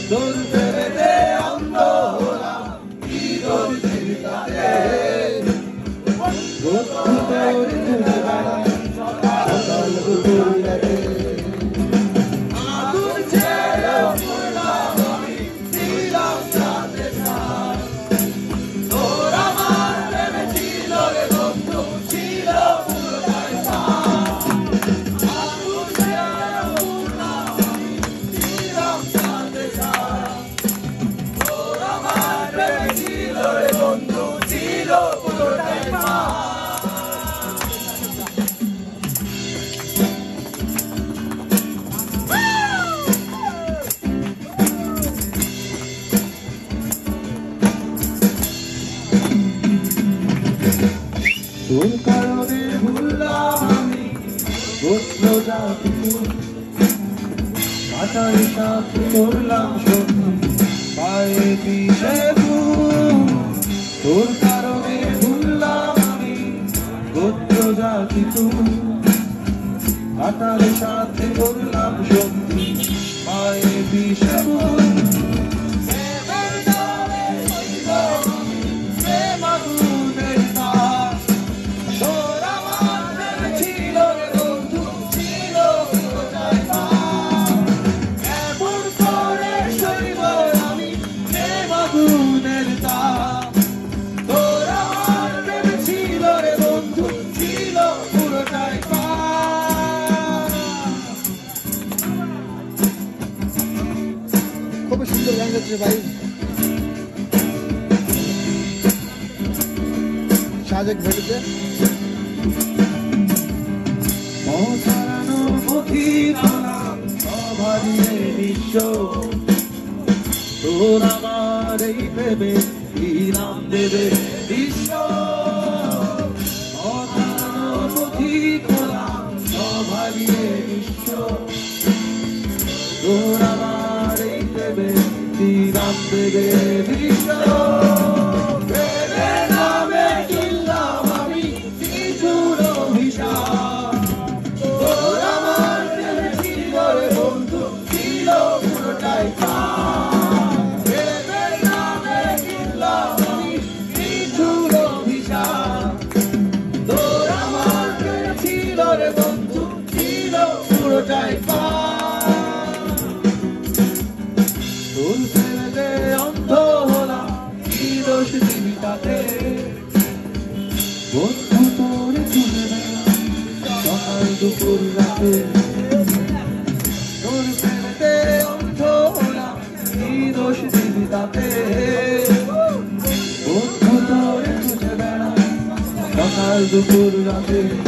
তোর প্রেমেতে অন্ধ হলাম, কি দোষ দিলি তাতে? বন্ধু তোর ঘুরে বেড়াই সকাল দুপুর রাতে। আগুন ছেড়ে মরলাম আমি, ছিলাম চাঁদে ছাই। তোর আমার প্রেমে ছিল রে বন্ধু, ছিল পুরোটাই ছাই। আগুন ছেড়ে মরলাম আমি, ছিলাম চাঁদে ছাই। তোর আমার প্রেমে ছিল রে বন্ধু, ছিল পুরোটাই ছাই। তোর কারণে ভুললাম আমি গোত্র জাতি, মাথার সাথে করলাম সত্যি পায়ে পিছে তোর কারণে ভুললাম আমি গোত্র জাতি, মাথার সাথে করলাম সত্যি পায়ে পিছে খুব সুন্দর গান গাচ্ছে ভাই। সাজেক ভেটেছে পৌঁছানো পথির নাম সভারিয়ে বিশ্ব, তোর আমার এই প্রেমে কি নাম দেবে বিশ্ব? পৌঁছানো পথির নাম সভারিয়ে বিশ্ব, তোর আমার এই প্রেমে কি নাম দেবে বিশ্ব? প্রেমের নামে কিনলাম আমি কিছুর অভিশাপ, তোর আমার প্রেমে ছিল রে বন্ধু, ছিল পুরোটাই পাপ। প্রেমের নামে কিনলাম আমি কিছুর অভিশাপ, তোর আমার প্রেমে ছিল রে বন্ধু, ছিল পুরোটাই পাপ। তোর প্রেমেতে অন্ধ হলাম, কি দোষ দিলি তাতে? বন্ধু তোর ঘুরে বেড়াই সকাল দুপুর রাতে। তোর প্রেমেতে অন্ধ হলাম, কি দোষ দিলি তাতে? বন্ধু তোর ঘুরে বেড়াই সকাল দুপুর রাতে।